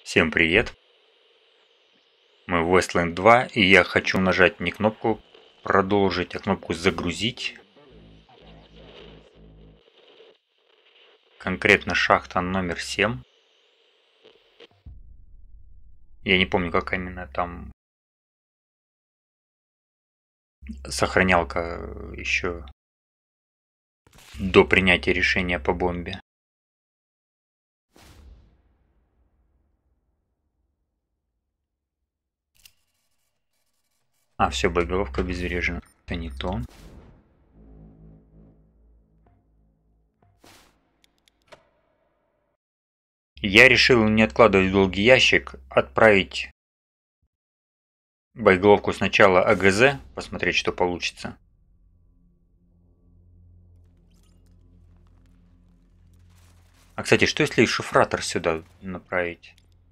Всем привет! Мы в Wasteland 2, и я хочу нажать не кнопку продолжить, а кнопку загрузить. Конкретно шахта номер 7. Я не помню, как именно там сохранялка еще до принятия решения по бомбе. А, все, боеголовка обезврежена. Это не то. Я решил не откладывать в долгий ящик, отправить боеголовку сначала АГЗ, посмотреть, что получится. А, кстати, что если шифратор сюда направить?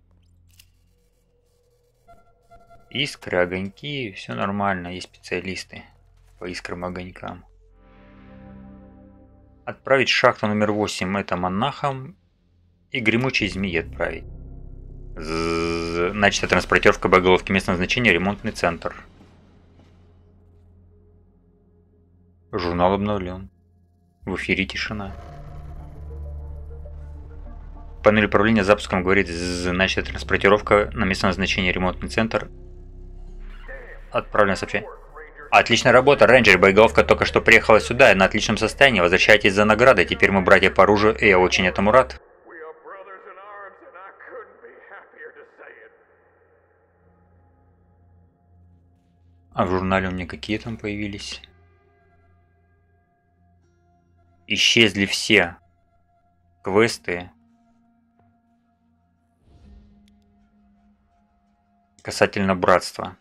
Искры, огоньки, все нормально, есть специалисты по искрам и огонькам. Отправить шахту номер 8 это монахам и гремучей змеи отправить. Начата транспортировка боеголовки местного значения, ремонтный центр. Журнал обновлен. В эфире тишина. Панель управления запуском говорит, начата транспортировка на местное назначение, ремонтный центр. Отправлено сообщение. Отличная работа, рейнджер. Боеголовка только что приехала сюда и на отличном состоянии. Возвращайтесь за наградой. Теперь мы братья по оружию, и я очень этому рад. А в журнале у меня какие там появились? Исчезли все квесты касательно братства.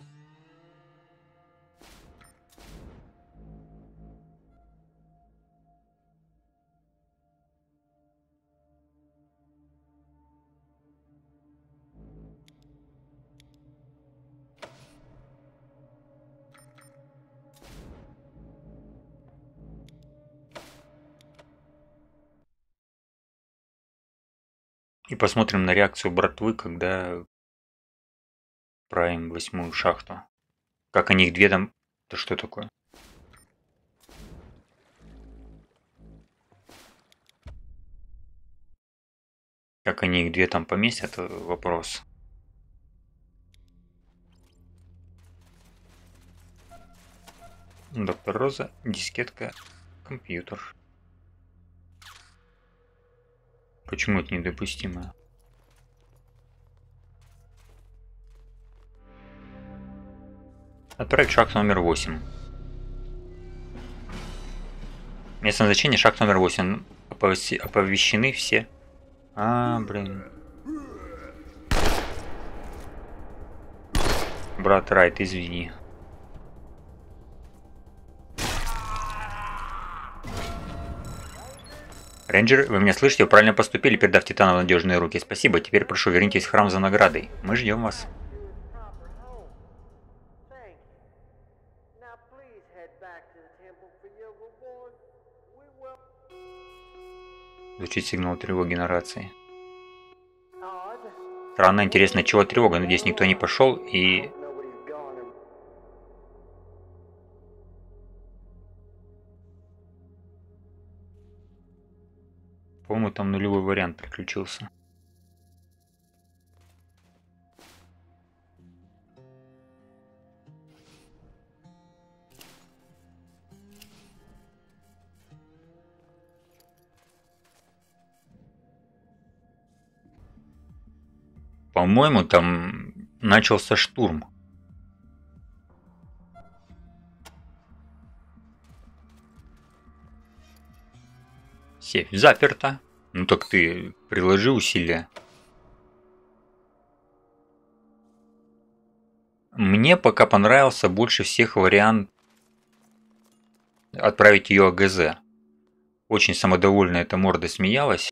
И посмотрим на реакцию братвы, когда правим 8-ю шахту. Как они их две там... Это что такое? Как они их две там поместят, это вопрос. Доктор Роза, дискетка, компьютер. Почему это недопустимо? Отправить шахту номер 8. Местное значение шахта номер 8. Оповещены все. А, блин. Брат Райт, извини. Рейнджер, вы меня слышите? Вы правильно поступили, передав Титану в надежные руки. Спасибо. Теперь прошу, вернитесь в храм за наградой. Мы ждем вас. Звучит сигнал тревоги на рации. Странно, интересно, чего тревога? Надеюсь, никто не пошел и... По-моему, там нулевой вариант приключился. По-моему, там начался штурм. Сейф заперто. Ну так ты приложи усилия. Мне пока понравился больше всех вариант отправить ее АГЗ. Очень самодовольно эта морда смеялась.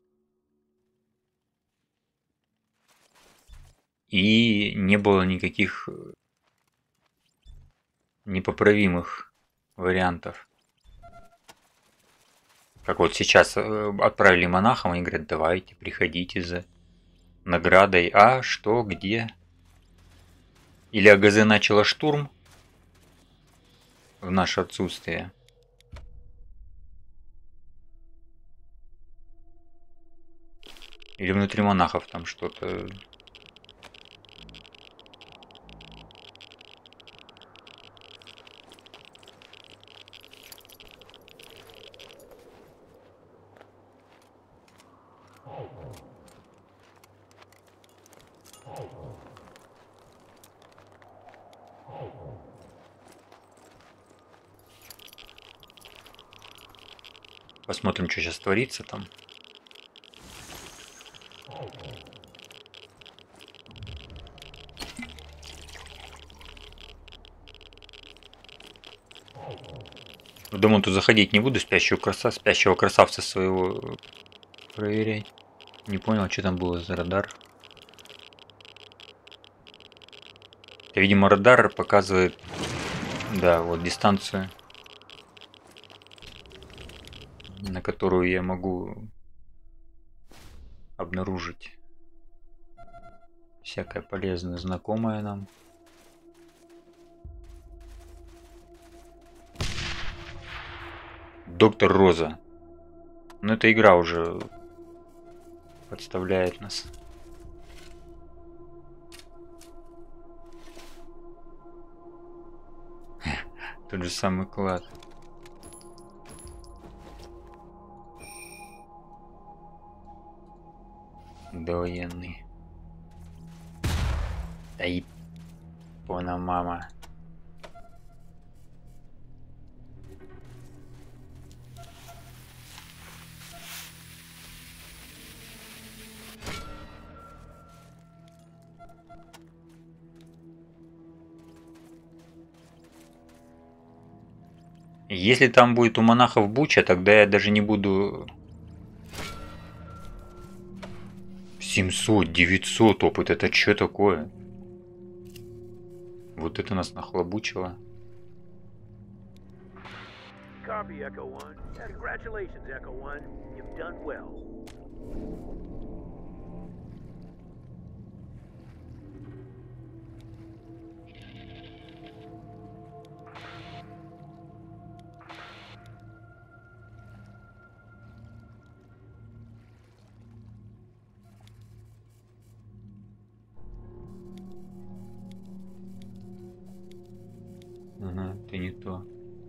И не было никаких непоправимых вариантов. Как вот сейчас отправили монахам, они говорят, давайте, приходите за Наградой. А что, где? Или АГЗ начала штурм в наше отсутствие? Или внутри монахов там что-то... Посмотрим, что сейчас творится там. В дом тут заходить не буду, спящего красавца своего проверять. Не понял, что там было за радар. Это, видимо, радар показывает, да, вот дистанцию, на которую я могу обнаружить всякое полезное, знакомое нам. Доктор Роза. Ну, эта игра уже подставляет нас. Тот же самый клад. Довоенный. Да и пона мама. Если там будет у монахов буча, тогда я даже не буду... 700, 900 опыт, это что такое? Вот это нас нахлобучило. Copy, Echo One. Congratulations, Echo One. You've done well. Ага, ты не то.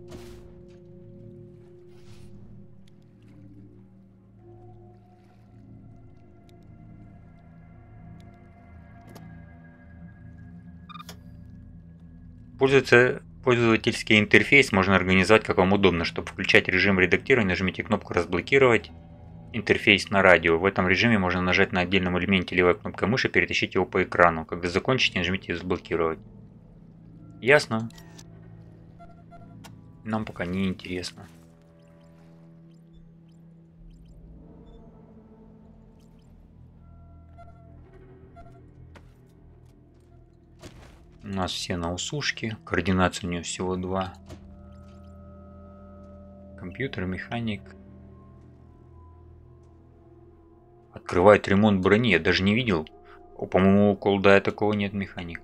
Пользовательский интерфейс можно организовать как вам удобно. Чтобы включать режим редактирования, нажмите кнопку «Разблокировать интерфейс на радио». В этом режиме можно нажать на отдельном элементе левой кнопкой мыши и перетащить его по экрану. Когда закончите, нажмите «Разблокировать». Ясно? Нам пока не интересно. У нас все на усушке. Координация у нее всего 2. Компьютер, механик. Открывает ремонт брони. Я даже не видел. По-моему, у колдая такого нет, механик.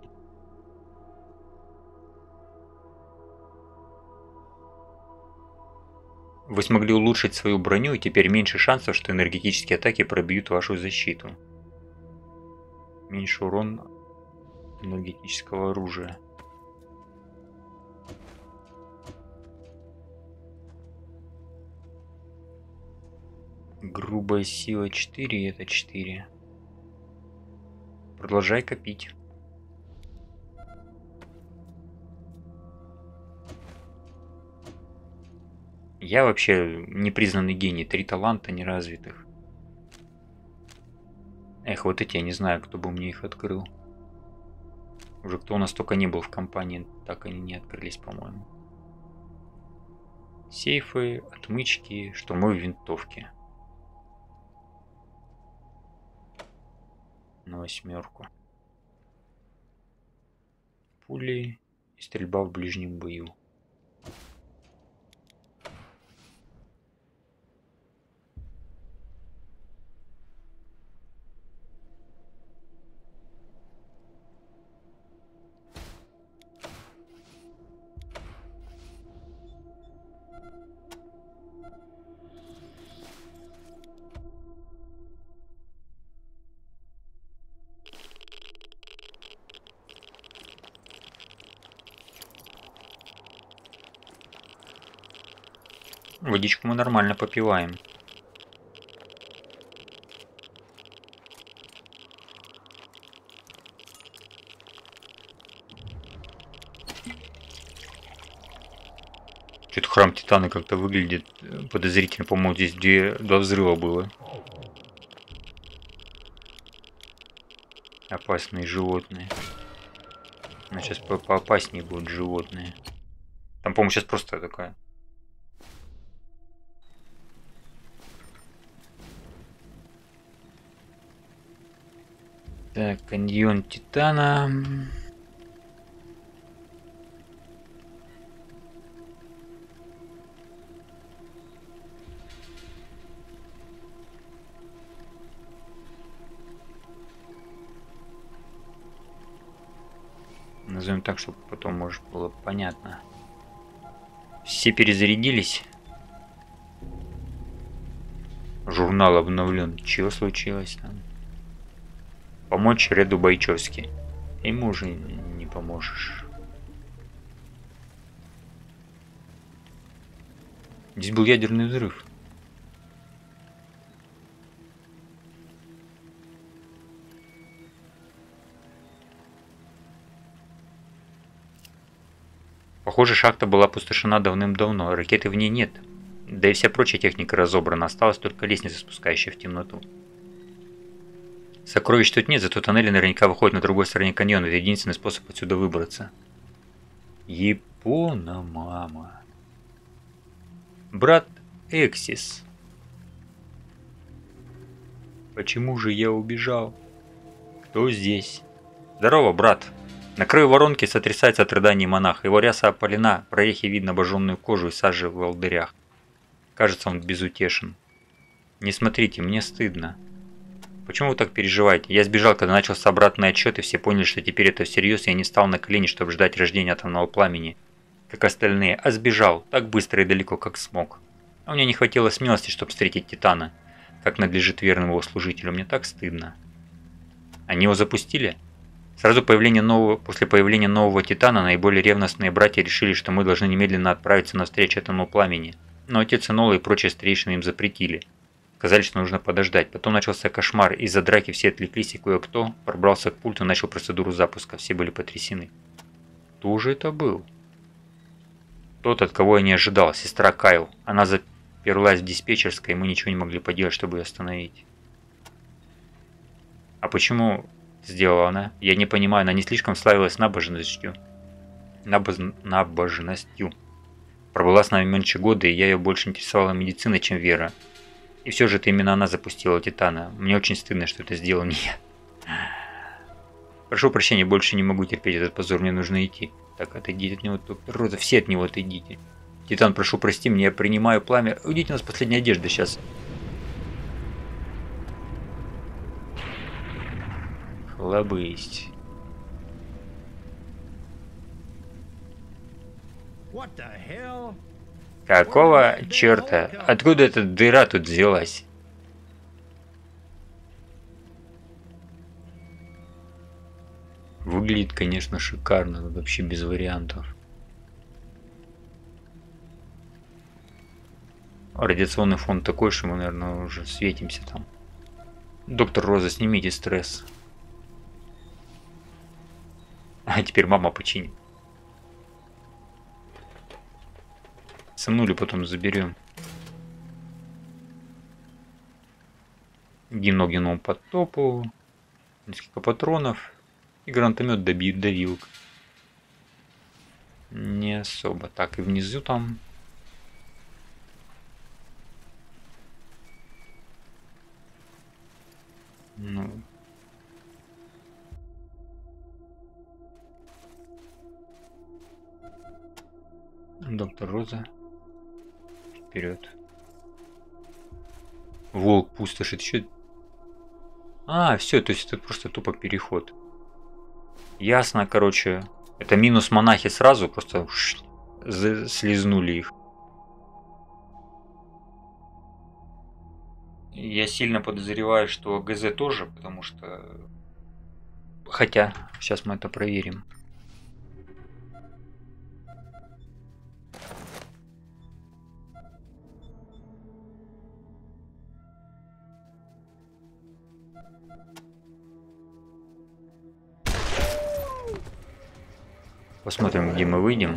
Вы смогли улучшить свою броню, и теперь меньше шансов, что энергетические атаки пробьют вашу защиту. Меньше урон энергетического оружия. Грубая сила 4, это 4. Продолжай копить. Я вообще непризнанный гений, 3 таланта неразвитых. Эх, вот эти я не знаю, кто бы мне их открыл. Уже кто у нас только не был в компании, так они не открылись, по-моему. Сейфы, отмычки, штурмовые винтовки. На 8. Пули и стрельба в ближнем бою. Водичку мы нормально попиваем. Что-то храм Титана как-то выглядит подозрительно. По-моему, здесь два взрыва было. Опасные животные. Но сейчас поопаснее будут животные. Там, по-моему, сейчас просто такая. Так, каньон Титана. Назовем так, чтобы потом, может, было понятно. Все перезарядились. Журнал обновлен. Чего случилось там? Помочь Реду Бойчевски. Ему уже не поможешь. Здесь был ядерный взрыв. Похоже, шахта была опустошена давным-давно, ракеты в ней нет. Да и вся прочая техника разобрана, осталась только лестница, спускающая в темноту. Сокровищ тут нет, зато тоннели наверняка выходят на другой стороне каньона. Это единственный способ отсюда выбраться. Япона, мама. Брат Эксис. Почему же я убежал? Кто здесь? Здорово, брат. На краю воронки сотрясается от рыданий монах. Его ряса опалена, в прорехе видно обожженную кожу и сажи в волдырях. Кажется, он безутешен. Не смотрите, мне стыдно. Почему вы так переживаете? Я сбежал, когда начался обратный отчет, и все поняли, что теперь это всерьез, и я не стал на колени, чтобы ждать рождения атомного пламени, как остальные, а сбежал, так быстро и далеко, как смог. А у меня не хватило смелости, чтобы встретить Титана, как надлежит верному его служителю. Мне так стыдно. Они его запустили? После появления нового Титана наиболее ревностные братья решили, что мы должны немедленно отправиться навстречу этому пламени. Но отец Энола и прочие старейшины им запретили. Сказали, что нужно подождать. Потом начался кошмар. Из-за драки все отвлеклись, и кое-кто пробрался к пульту и начал процедуру запуска. Все были потрясены. Кто же это был? Тот, от кого я не ожидал. Сестра Кайл. Она заперлась в диспетчерской, и мы ничего не могли поделать, чтобы ее остановить. А почему сделала она? Я не понимаю, она не слишком славилась набожностью. Набожностью. Пробыла с нами меньше года, и я ее больше интересовала медицина, чем вера. И все же это именно она запустила Титана. Мне очень стыдно, что это сделал не я. Прошу прощения, больше не могу терпеть этот позор, мне нужно идти. Так, отойдите от него, доктор Роза, все от него отойдите. Титан, прошу прости меня, я принимаю пламя. Уйдите, у нас последняя одежда сейчас. Хлобысть. Какого черта? Откуда эта дыра тут взялась? Выглядит, конечно, шикарно, вообще без вариантов. Радиационный фон такой, что мы, наверное, уже светимся там. Доктор Роза, снимите стресс. А теперь мама починит. Сынулю потом заберем. Гимногенному потопу. Несколько патронов. И гранатомет давилок. Не особо. Так, и внизу там. Ну. Доктор Роза. Вперед. Волк пустошит. Еще. А, все, то есть это просто тупо переход. Ясно, короче. Это минус монахи сразу, просто слизнули их. Я сильно подозреваю, что ГЗ тоже, потому что... Хотя, сейчас мы это проверим. Посмотрим, где мы выйдем.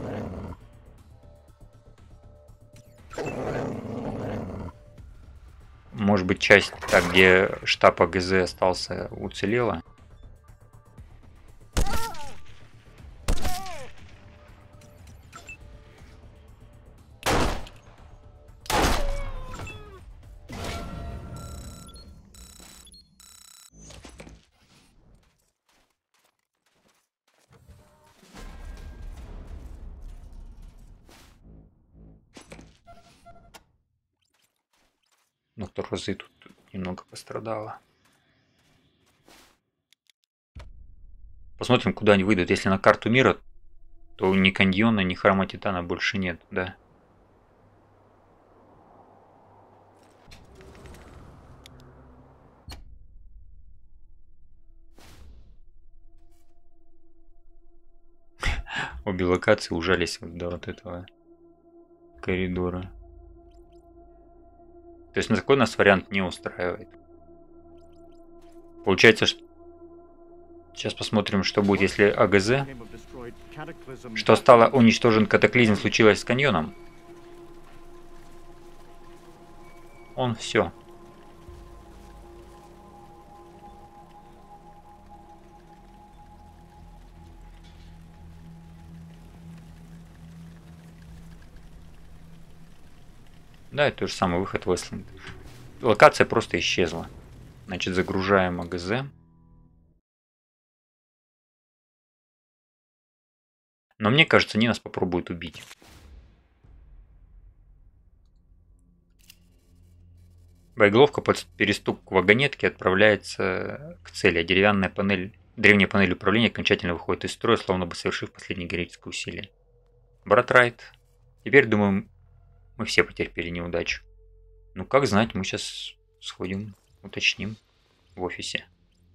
Может быть, часть, так, где штаб АГЗ остался, уцелела. Доктор Розы тут немного пострадала. Посмотрим, куда они выйдут. Если на карту мира, то ни каньона, ни храма Титана больше нет, да. Обе локации ужались до вот этого коридора. То есть на такой нас вариант не устраивает. Получается, что... Сейчас посмотрим, что будет, если АГЗ, что стало уничтожен катаклизм, случилось с каньоном. Он все. Да, это тот же самый выход в Вестленд. Локация просто исчезла. Значит, загружаем АГЗ. Но мне кажется, они нас попробуют убить. Боеголовка под перестук вагонетки отправляется к цели, а древняя панель управления окончательно выходит из строя, словно бы совершив последнее героическое усилие. Брат Райт, теперь, думаю, мы все потерпели неудачу. Ну, как знать, мы сейчас сходим, уточним в офисе.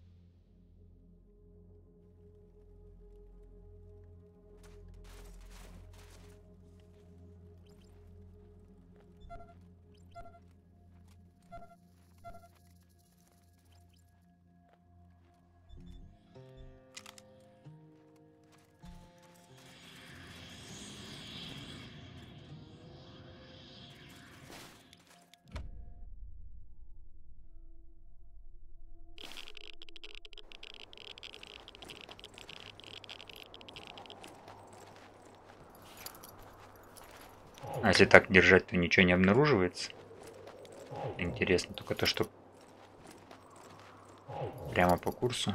А если так держать, то ничего не обнаруживается. Интересно, только то, что прямо по курсу.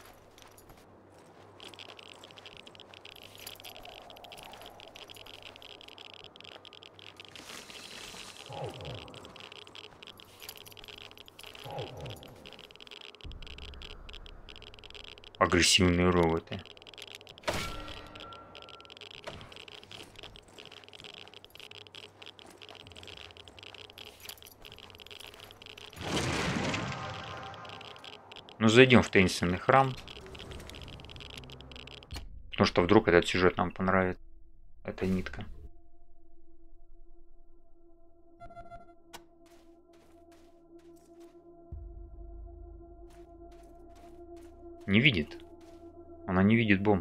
Агрессивные роботы. Ну, зайдем в таинственный храм. Потому что вдруг этот сюжет нам понравится. Эта нитка. Не видит. Она не видит бомб.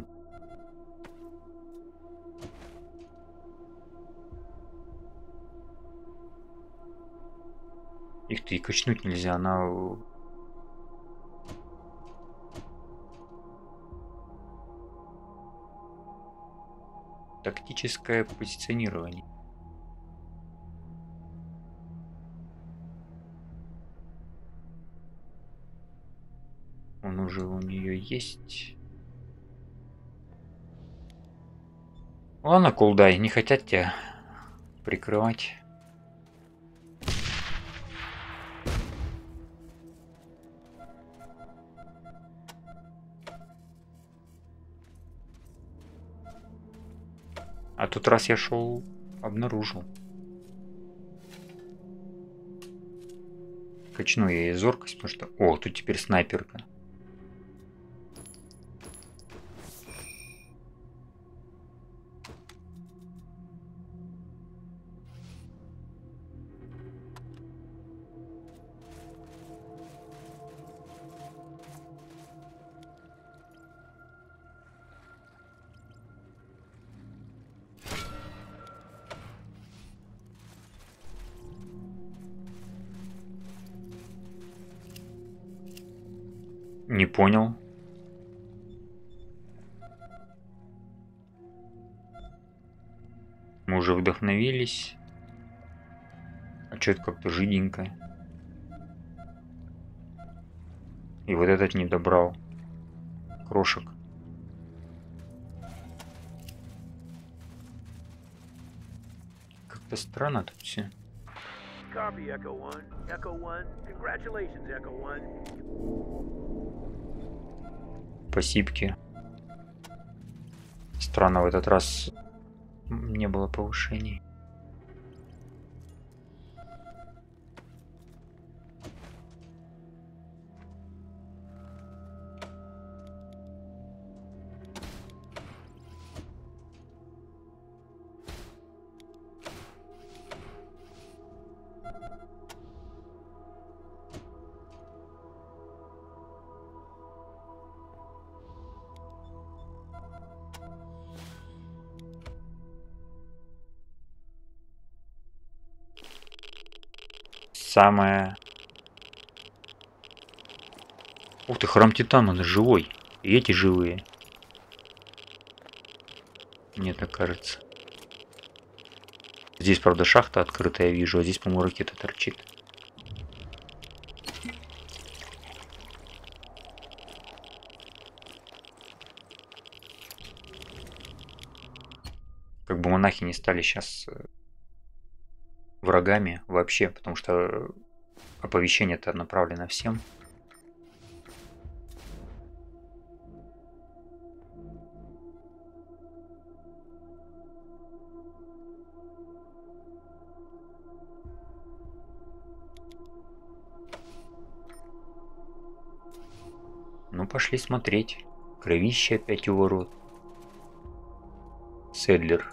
Их ты и качнуть нельзя, она... Тактическое позиционирование. Он уже у нее есть. Ладно, Колдай, не хотят тебя прикрывать. А тут раз я шел, обнаружил. Качну я ей зоркость, потому что... О, тут теперь снайперка. Не понял. Мы уже вдохновились. А что это как-то жиденько. И вот этот не добрал. Крошек. Как-то странно тут все. Copy, Echo One. Echo One. Congratulations, Echo One. Спасибки. Странно, в этот раз не было повышений. Самое... Ух ты, храм Титана, он живой. И эти живые. Мне так кажется. Здесь, правда, шахта открытая, я вижу, а здесь, по-моему, ракета торчит. Как бы монахи не стали сейчас врагами вообще, потому что оповещение-то направлено всем. Ну, пошли смотреть. Кровище опять у ворот. Седлер.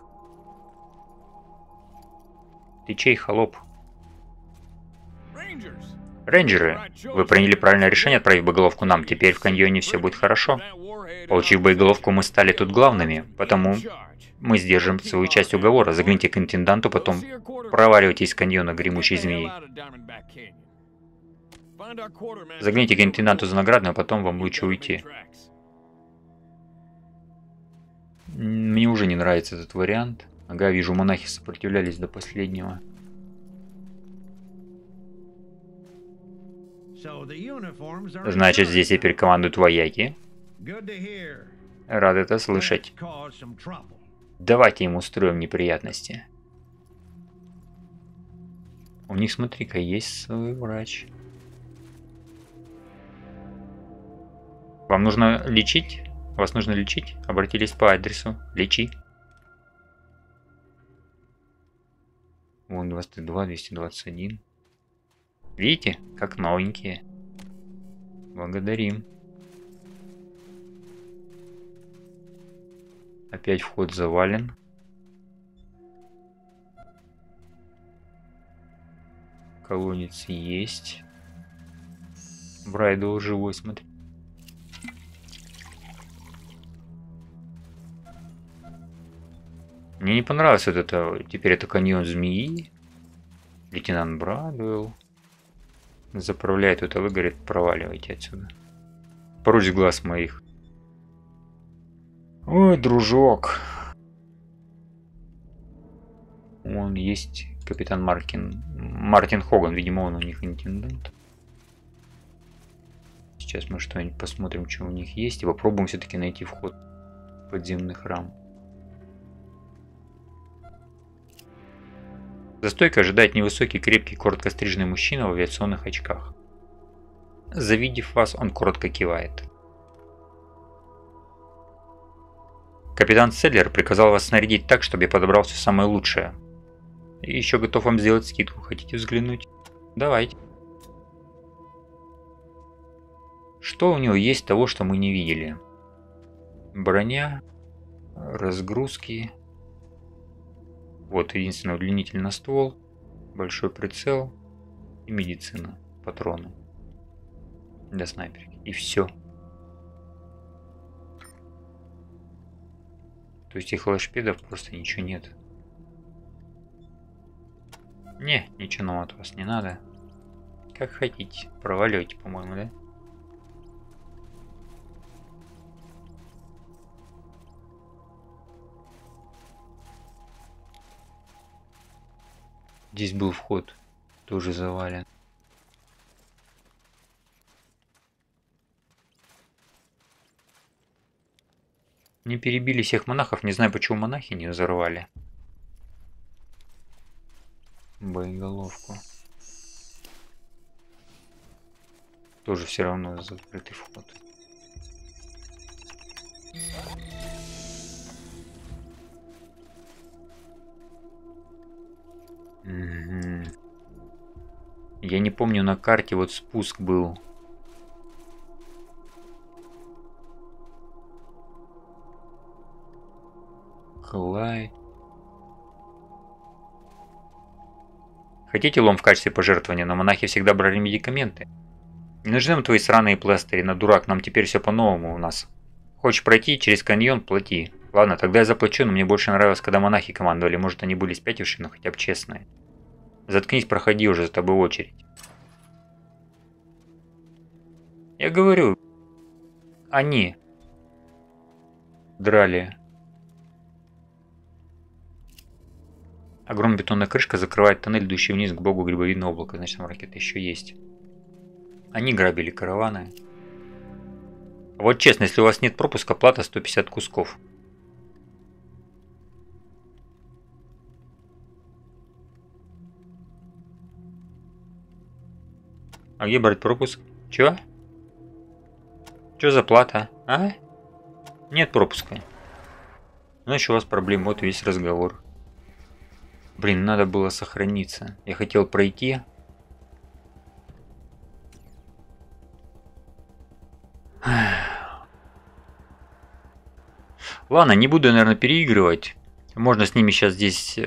Ты чей, холоп? Рейнджеры, вы приняли правильное решение, отправив боеголовку нам. Теперь в каньоне все будет хорошо. Получив боеголовку, мы стали тут главными, потому мы сдержим свою часть уговора. Загляните к интенданту, потом проваливайтесь из каньона гремучей змеи. Загляните к интенданту за наградную, а потом вам лучше уйти. Мне уже не нравится этот вариант. Ага, вижу, монахи сопротивлялись до последнего. Значит, здесь теперь командуют вояки. Рад это слышать. Давайте им устроим неприятности. У них, смотри-ка, есть свой врач. Вам нужно лечить? Вас нужно лечить? Обратились по адресу. Лечи. Вон 22, 221. Видите, как новенькие. Благодарим. Опять вход завален. Колонец есть. Брайдл живой, смотри. Мне не понравилось вот это. Теперь это каньон змеи. Лейтенант Брадуэлл. Заправляет это, вы, говорит, проваливайте отсюда. Прочь глаз моих. Ой, дружок. Он есть капитан Мартин Хоган. Видимо, он у них интендант. Сейчас мы что-нибудь посмотрим, что у них есть. И попробуем все-таки найти вход в подземный храм. За стойкой ожидает невысокий, крепкий, коротко стриженный мужчина в авиационных очках. Завидев вас, он коротко кивает. Капитан Седлер приказал вас снарядить так, чтобы я подобрал все самое лучшее. И еще готов вам сделать скидку. Хотите взглянуть? Давайте. Что у него есть того, что мы не видели? Броня, разгрузки. Вот единственный удлинитель на ствол, большой прицел и медицина, патроны для снайперки. И все. То есть их лэшпедов просто ничего нет. Не, ничего нам от вас не надо. Как хотите. Проваливайте, по-моему, да? Здесь был вход. Тоже завален. Не перебили всех монахов. Не знаю, почему монахи не взорвали боеголовку. Тоже все равно закрытый вход. Угу. Я не помню, на карте вот спуск был. Хлай. Хотите лом в качестве пожертвования, но монахи всегда брали медикаменты. Не нужны нам твои сраные пластыри, на дурак, нам теперь все по-новому у нас. Хочешь пройти через каньон, плати. Ладно, тогда я заплачу, но мне больше нравилось, когда монахи командовали. Может, они были спятившие, но хотя бы честные. Заткнись, проходи уже, за тобой очередь. Я говорю, они драли. Огромная бетонная крышка закрывает тоннель, идущий вниз к богу грибовидного облака. Значит, там ракеты еще есть. Они грабили караваны. Вот честно, если у вас нет пропуска, плата 150 кусков. А где брать пропуск? Чё? Чё за плата? А? Нет пропуска. Значит, у вас проблем, вот весь разговор. Блин, надо было сохраниться. Я хотел пройти. Ладно, не буду, наверное, переигрывать. Можно с ними сейчас здесь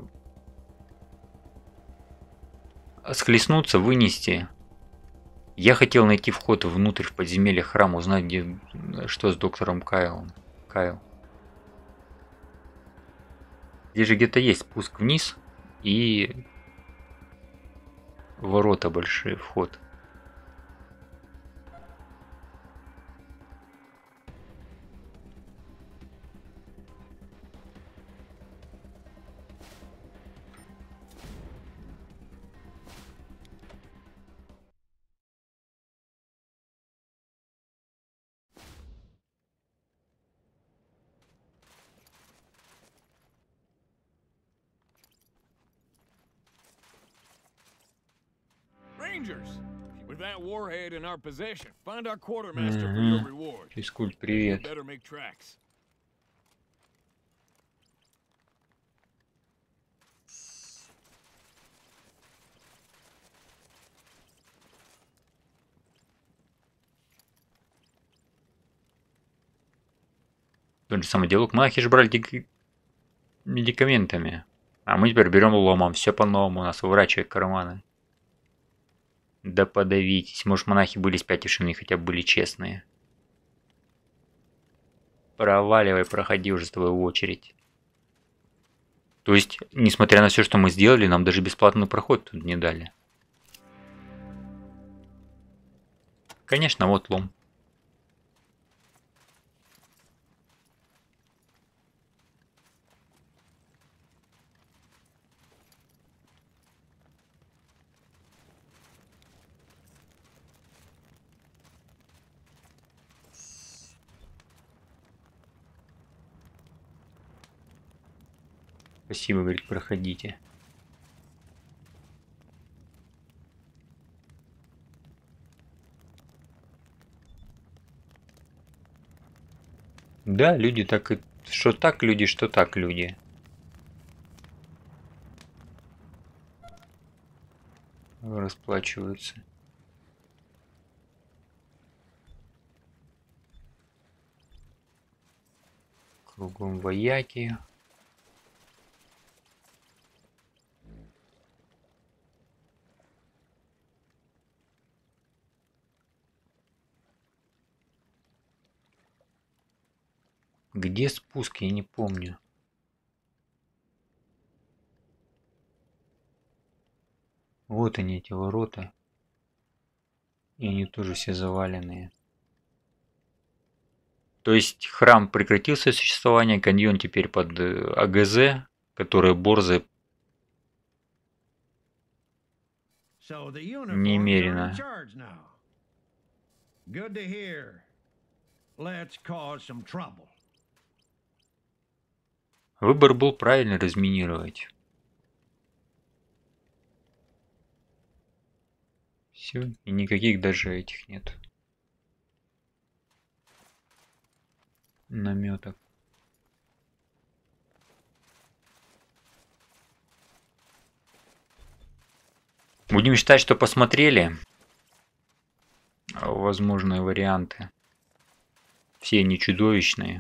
схлестнуться, вынести. Я хотел найти вход внутрь в подземелье храма, узнать, где, что с доктором Кайл. Здесь же где-то есть спуск вниз и ворота большие, вход. Rangers, with that warhead in our possession, find our quartermaster for your reward. Физкульт, привет. Better make tracks. Тот же самый диалог. Монахи же брали медикаментами. А мы теперь берем ломом. Все по-новому. У нас выворачивают карманы. Да подавитесь. Может, монахи были спятившими, хотя бы были честные. Проваливай, проходи уже с твою очередь. То есть, несмотря на все, что мы сделали, нам даже бесплатный проход тут не дали. Конечно, вот лом. Спасибо, говорит, проходите. Да, люди так и... Что так люди, что так люди. Расплачиваются. Кругом вояки. Где спуск, я не помню. Вот они, эти ворота. И они тоже все заваленные. То есть храм прекратил свое существование, каньон теперь под АГЗ, которые борзы So the uniforms are in Немерено. charge now. Good to hear. Let's cause some trouble. Выбор был правильно разминировать. Все, и никаких даже этих нет. Наметок. Будем считать, что посмотрели возможные варианты. Все они чудовищные.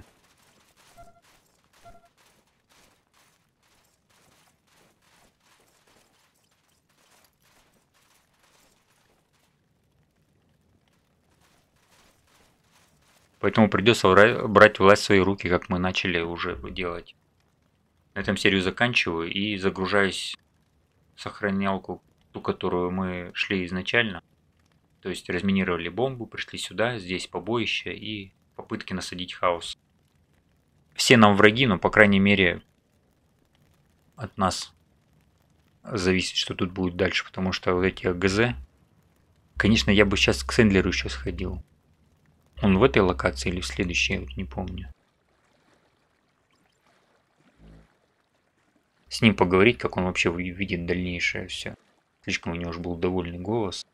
Поэтому придется брать власть в свои руки, как мы начали уже делать. На этом серию заканчиваю и загружаюсь в сохранялку, ту, которую мы шли изначально. То есть разминировали бомбу, пришли сюда, здесь побоище и попытки насадить хаос. Все нам враги, но по крайней мере от нас зависит, что тут будет дальше, потому что вот эти АГЗ... Конечно, я бы сейчас к Сэндлеру еще сходил. Он в этой локации или в следующей, я вот не помню. С ним поговорить, как он вообще видит дальнейшее все. Слишком у него уже был довольный голос.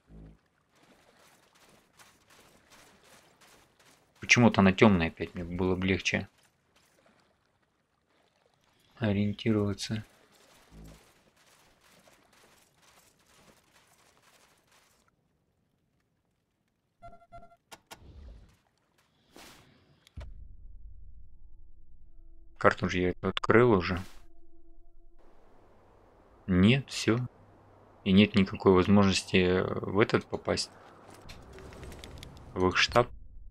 Почему-то на темной опять мне было бы легче ориентироваться. Карту же я открыл уже. Нет, все. И нет никакой возможности в этот попасть. В их штаб.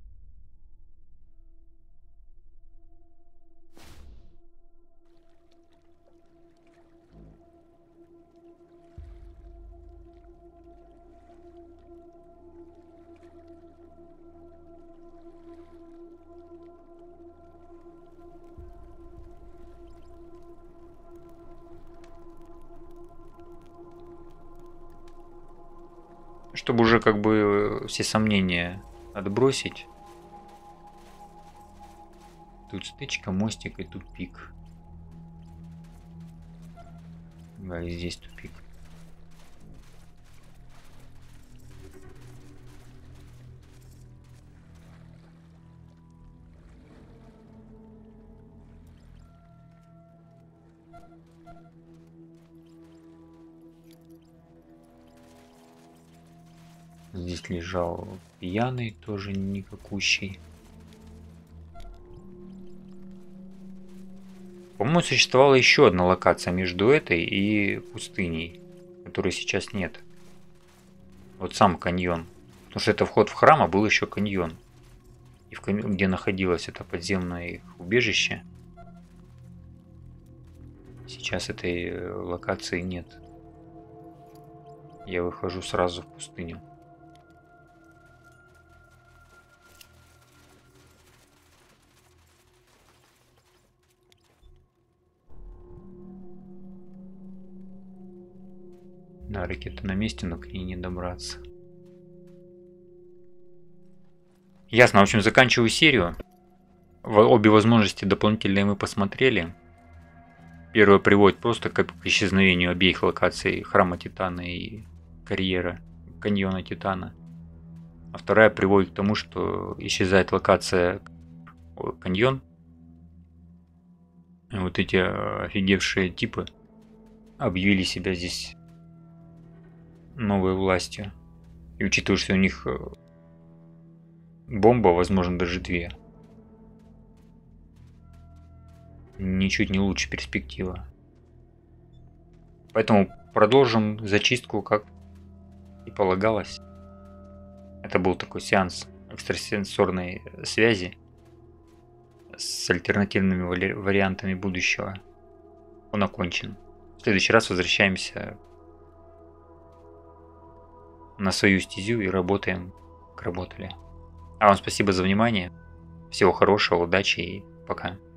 Чтобы уже как бы все сомнения отбросить. Тут стычка, мостик и тут пик. Да, и здесь тупик. Здесь лежал пьяный, тоже никакущий. По-моему, существовала еще одна локация между этой и пустыней, которой сейчас нет. Вот сам каньон. Потому что это вход в храм, а был еще каньон. И где находилось это подземное их убежище. Сейчас этой локации нет. Я выхожу сразу в пустыню. Да, ракета на месте, но к ней не добраться. Ясно, в общем, заканчиваю серию. Обе возможности дополнительные мы посмотрели. Первая приводит просто к исчезновению обеих локаций храма Титана и карьера каньона Титана. А вторая приводит к тому, что исчезает локация каньон. И вот эти офигевшие типы объявили себя здесь новой властью. И учитывая, что у них бомба, возможно, даже две. Ничуть не лучше перспектива. Поэтому продолжим зачистку, как и полагалось. Это был такой сеанс экстрасенсорной связи с альтернативными вариантами будущего. Он окончен. В следующий раз возвращаемся на свою стезю и работаем, как работали. А вам спасибо за внимание. Всего хорошего, удачи и пока.